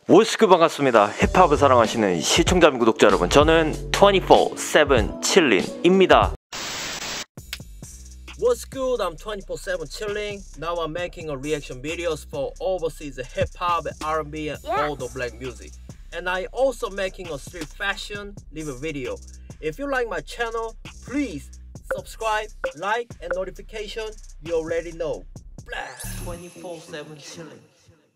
모스크 반갑습니다. 힙합을 사랑하시는 시청자 및 구독자 여러분, 저는 24/7 칠린입니다. What's good? I'm 24/7 chilling. Now I'm making a reaction videos for overseas hip hop, R&B, and all the black music. And I also making a street fashion review video. If you like my channel, please subscribe, like, and notification. You already know. 24/7 chilling.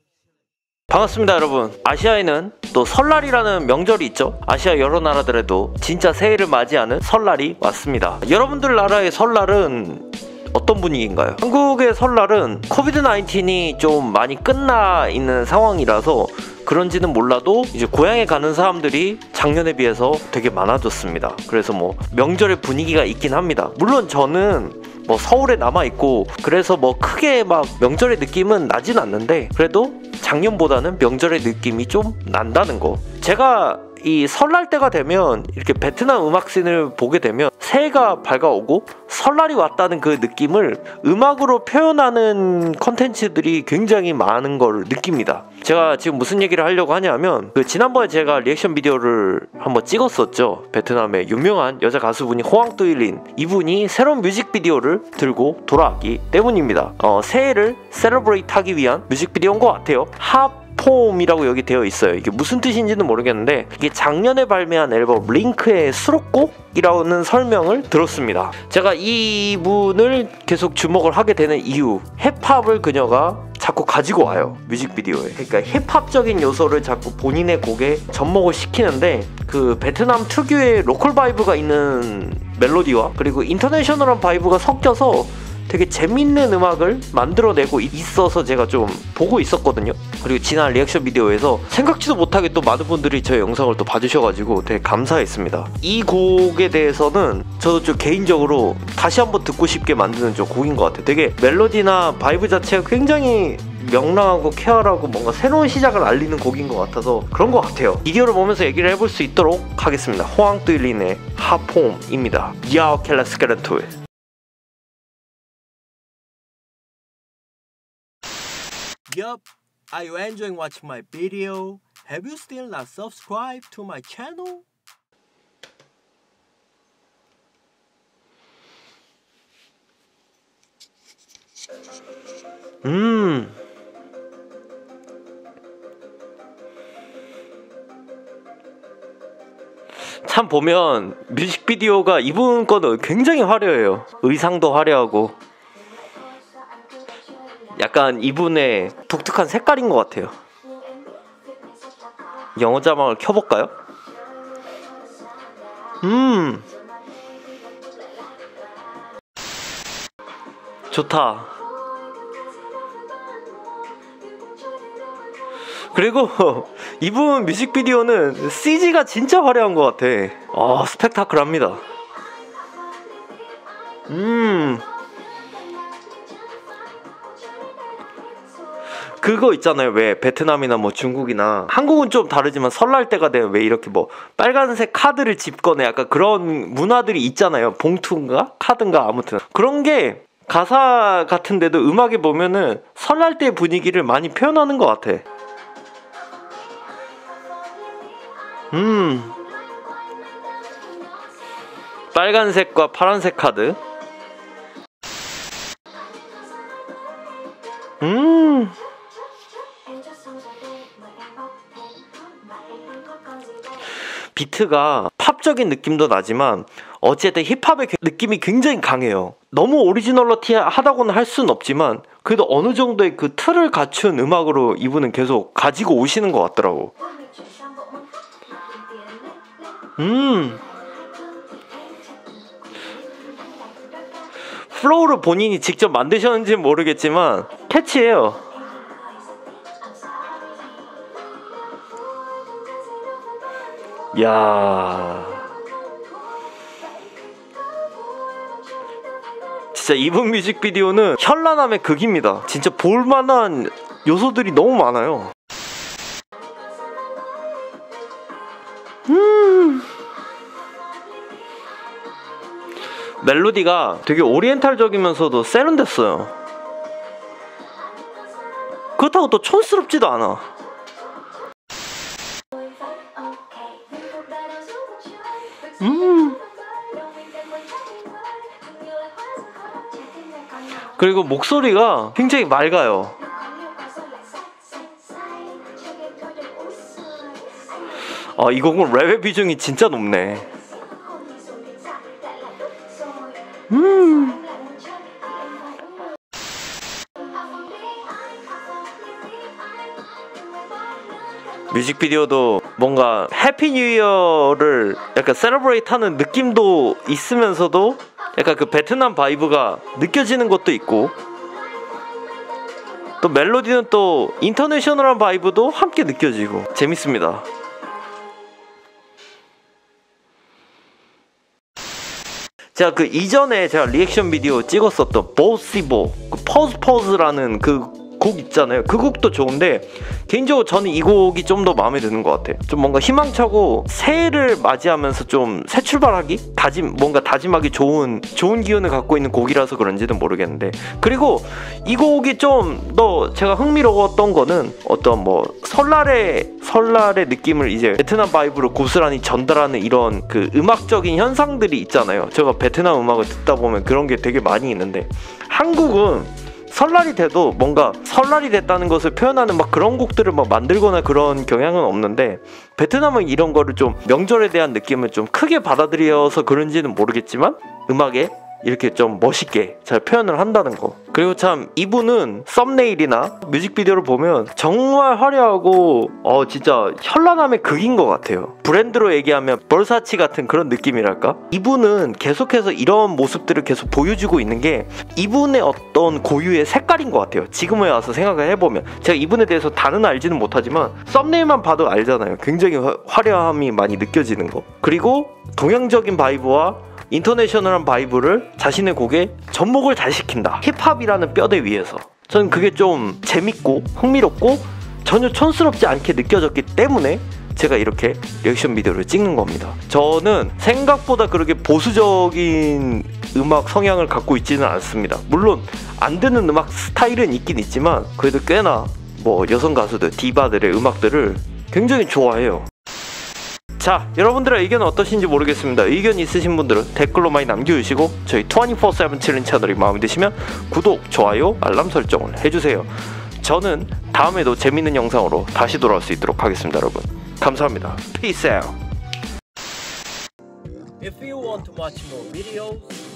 반갑습니다 여러분. 아시아에는 또 설날이라는 명절이 있죠. 아시아 여러 나라들에도 진짜 새해를 맞이하는 설날이 왔습니다. 여러분들 나라의 설날은 어떤 분위기인가요? 한국의 설날은 코비드-19이 좀 많이 끝나 있는 상황이라서 그런지는 몰라도 이제 고향에 가는 사람들이 작년에 비해서 되게 많아졌습니다. 그래서 뭐 명절의 분위기가 있긴 합니다. 물론 저는 뭐 서울에 남아있고 그래서 뭐 크게 막 명절의 느낌은 나진 않는데 그래도 작년보다는 명절의 느낌이 좀 난다는 거. 제가 이 설날 때가 되면 이렇게 베트남 음악씬을 보게 되면 새해가 밝아오고 설날이 왔다는 그 느낌을 음악으로 표현하는 컨텐츠들이 굉장히 많은 걸 느낍니다. 제가 지금 무슨 얘기를 하려고 하냐면 지난번에 제가 리액션 비디오를 한번 찍었었죠. 베트남의 유명한 여자 가수분이 호앙 뚜일린, 이분이 새로운 뮤직비디오를 들고 돌아왔기 때문입니다. 새해를 세러브레이트 하기 위한 뮤직비디오인 것 같아요. 폼이라고 여기 되어 있어요. 이게 무슨 뜻인지는 모르겠는데 이게 작년에 발매한 앨범 링크의 수록곡이라는 설명을 들었습니다. 제가 이분을 계속 주목을 하게 되는 이유, 힙합을 그녀가 자꾸 가지고 와요, 뮤직비디오에. 그러니까 힙합적인 요소를 자꾸 본인의 곡에 접목을 시키는데 그 베트남 특유의 로컬 바이브가 있는 멜로디와 그리고 인터내셔널한 바이브가 섞여서 되게 재밌는 음악을 만들어내고 있어서 제가 좀 보고 있었거든요. 그리고 지난 리액션 비디오에서 생각지도 못하게 또 많은 분들이 저 영상을 또 봐주셔가지고 되게 감사했습니다. 이 곡에 대해서는 저도 좀 개인적으로 다시 한번 듣고 싶게 만드는 저 곡인 것 같아요. 되게 멜로디나 바이브 자체가 굉장히 명랑하고 쾌활하고 뭔가 새로운 시작을 알리는 곡인 것 같아서 그런 것 같아요. 비디오를 보면서 얘기를 해볼 수 있도록 하겠습니다. 호앙 뚜일린의 핫폼입니다. 야오 켈라스케르토에. Yup, are you enjoying watching my video? Have you still not subscribed to my channel? 참 보면 뮤직비디오가 이분 거는 굉장히 화려해요. 의상도 화려하고 약간 이분의 독특한 색깔인 것 같아요. 영어 자막을 켜볼까요? 좋다. 그리고 이분 뮤직비디오는 CG가 진짜 화려한 것 같아. 스펙타클합니다. 그거 있잖아요. 왜 베트남이나 뭐 중국이나 한국은 좀 다르지만 설날 때가 되면 왜 이렇게 뭐 빨간색 카드를 집거나 약간 그런 문화들이 있잖아요. 봉투인가 카드인가 아무튼 그런 게 가사 같은데도 음악에 보면은 설날 때 분위기를 많이 표현하는 것 같아. 빨간색과 파란색 카드. 비트가 팝적인 느낌도 나지만 어쨌든 힙합의 느낌이 굉장히 강해요. 너무 오리지널리티하다고는 할 수는 없지만 그래도 어느 정도의 그 틀을 갖춘 음악으로 이분은 계속 가지고 오시는 것 같더라고. 플로우를 본인이 직접 만드셨는지는 모르겠지만 캐치해요. 야, 진짜 이분 뮤직비디오는 현란함의 극입니다. 진짜 볼만한 요소들이 너무 많아요. 멜로디가 되게 오리엔탈적이면서도 세련됐어요. 그렇다고 또 촌스럽지도 않아. 그리고 목소리가 굉장히 맑아요. 이 곡은 랩의 비중이 진짜 높네. 뮤직비디오도 뭔가 해피 뉴 이어를 약간 세레브레이트 하는 느낌도 있으면서도 약간 그 베트남 바이브가 느껴지는 것도 있고, 또 멜로디는 또 인터내셔널한 바이브도 함께 느껴지고 재밌습니다. 제가 그 이전에 제가 리액션 비디오 찍었었던 보시보 퍼즈라는 그 곡 있잖아요. 그 곡도 좋은데 개인적으로 저는 이 곡이 좀 더 마음에 드는 것 같아요. 좀 뭔가 희망차고 새해를 맞이하면서 좀 새 출발하기? 뭔가 다짐하기 좋은 기운을 갖고 있는 곡이라서 그런지는 모르겠는데, 그리고 이 곡이 좀 더 제가 흥미로웠던 거는 어떤 뭐 설날의 느낌을 이제 베트남 바이브로 고스란히 전달하는 이런 그 음악적인 현상들이 있잖아요. 제가 베트남 음악을 듣다 보면 그런 게 되게 많이 있는데, 한국은 설날이 돼도 뭔가 설날이 됐다는 것을 표현하는 막 그런 곡들을 막 만들거나 그런 경향은 없는데, 베트남은 이런 거를 좀 명절에 대한 느낌을 좀 크게 받아들여서 그런지는 모르겠지만 음악에 이렇게 좀 멋있게 잘 표현을 한다는 거. 그리고 참 이분은 썸네일이나 뮤직비디오를 보면 정말 화려하고 진짜 현란함의 극인 것 같아요. 브랜드로 얘기하면 벌사치 같은 그런 느낌이랄까? 이분은 계속해서 이런 모습들을 계속 보여주고 있는 게 이분의 어떤 고유의 색깔인 것 같아요. 지금에 와서 생각을 해보면, 제가 이분에 대해서 다는 알지는 못하지만 썸네일만 봐도 알잖아요. 굉장히 화려함이 많이 느껴지는 거. 그리고 동양적인 바이브와 인터내셔널한 바이브를 자신의 곡에 접목을 잘 시킨다. 힙합이라는 뼈대 위에서. 저는 그게 좀 재밌고 흥미롭고 전혀 촌스럽지 않게 느껴졌기 때문에 제가 이렇게 리액션 비디오를 찍는 겁니다. 저는 생각보다 그렇게 보수적인 음악 성향을 갖고 있지는 않습니다. 물론 안 듣는 음악 스타일은 있긴 있지만 그래도 꽤나 뭐 여성 가수들, 디바들의 음악들을 굉장히 좋아해요. 자, 여러분들의 의견은 어떠신지 모르겠습니다. 의견 있으신 분들은 댓글로 많이 남겨주시고, 저희 24/7 챌린지 채널이 마음에 드시면 구독, 좋아요, 알람 설정을 해주세요. 저는 다음에도 재밌는 영상으로 다시 돌아올 수 있도록 하겠습니다. 여러분 감사합니다. Peace out. If you want to watch more videos,